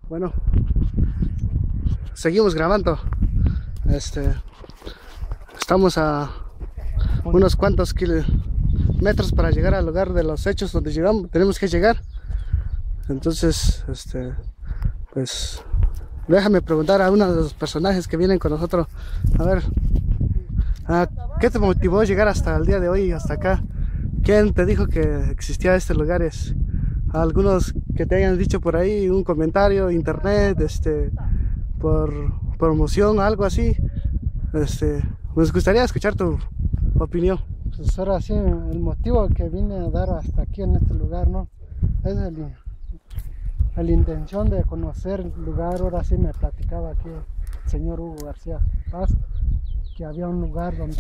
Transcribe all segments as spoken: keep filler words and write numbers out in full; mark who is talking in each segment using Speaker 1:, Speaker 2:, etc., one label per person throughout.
Speaker 1: Bueno, seguimos grabando. Este, estamos a unos cuantos kilómetros para llegar al lugar de los hechos donde llegamos, tenemos que llegar. Entonces, este, pues, déjame preguntar a uno de los personajes que vienen con nosotros. A ver, ¿qué te motivó a llegar hasta el día de hoy, hasta acá? ¿Quién te dijo que existía este lugares? Algunos que te hayan dicho por ahí, un comentario, internet, este, por promoción, algo así. Este, nos gustaría escuchar tu opinión.
Speaker 2: Pues ahora sí, el motivo que vine a dar hasta aquí en este lugar, ¿no? Es el, la intención de conocer el lugar. Ahora sí me platicaba aquí el señor Hugo García Paz, que había un lugar donde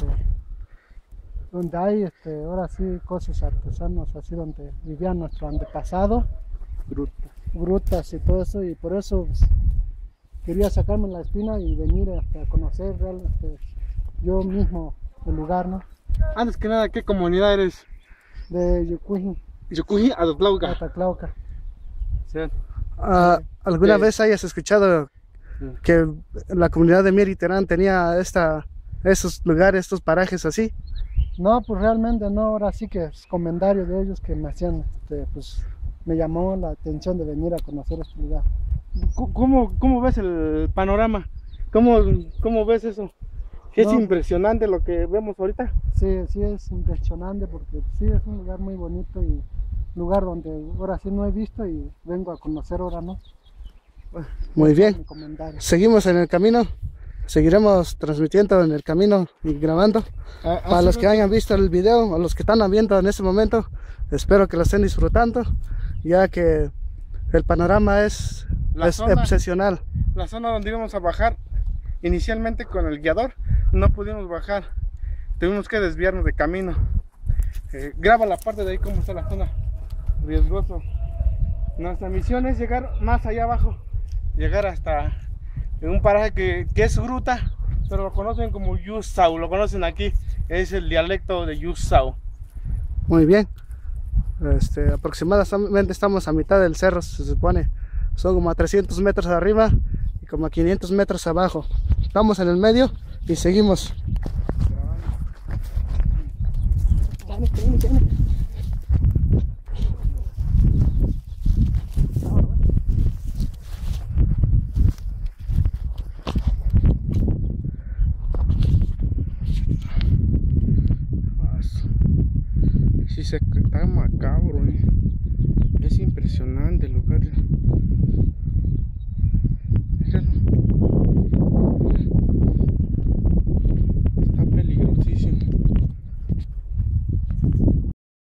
Speaker 2: donde hay este, ahora sí cosas artesanas, así donde vivía nuestro antepasado,
Speaker 1: Brutas.
Speaker 2: brutas y todo eso, y por eso pues, quería sacarme la espina y venir hasta a conocer realmente yo mismo el lugar, ¿no?
Speaker 3: Antes que nada, ¿qué comunidad eres?
Speaker 2: De Yucuji,
Speaker 3: Yucuji, Adotlauca.
Speaker 2: Atatlauca.
Speaker 3: Sí.
Speaker 1: Uh, ¿Alguna
Speaker 3: Sí.
Speaker 1: vez hayas escuchado que la comunidad de Mier y Terán tenía esta, esos lugares, estos parajes así?
Speaker 2: No, pues realmente no, ahora sí que es comentario de ellos que me hacían, este, pues me llamó la atención de venir a conocer este lugar.
Speaker 3: ¿Cómo, cómo ves el panorama? ¿Cómo, cómo ves eso? ¿Es
Speaker 2: No.
Speaker 3: impresionante lo que vemos ahorita?
Speaker 2: Sí, sí es impresionante porque sí es un lugar muy bonito y lugar donde ahora sí no he visto y vengo a conocer ahora, ¿no?
Speaker 1: Muy
Speaker 2: Ese es
Speaker 1: bien,
Speaker 2: mi comentario.
Speaker 1: seguimos en el camino, seguiremos transmitiendo en el camino y grabando.
Speaker 3: Ah,
Speaker 1: Para los que hayan visto el video o los que están viendo en este momento, espero que lo estén disfrutando, ya que el panorama es,
Speaker 3: La
Speaker 1: es
Speaker 3: zona-
Speaker 1: excepcional.
Speaker 3: La zona donde íbamos a bajar, inicialmente con el guiador, no pudimos bajar. Tuvimos que desviarnos de camino. Eh, graba la parte de ahí cómo está la zona. Riesgoso. Nuestra misión es llegar más allá abajo. Llegar hasta un paraje que, que es gruta, pero lo conocen como Yusau. Lo conocen aquí. Es el dialecto de Yusau.
Speaker 1: Muy bien, este, aproximadamente estamos a mitad del cerro, se supone. Son como a trescientos metros arriba y como a quinientos metros abajo. Estamos en el medio y seguimos.
Speaker 3: Sí, se está macabro, ¿eh? Es impresionante el lugar.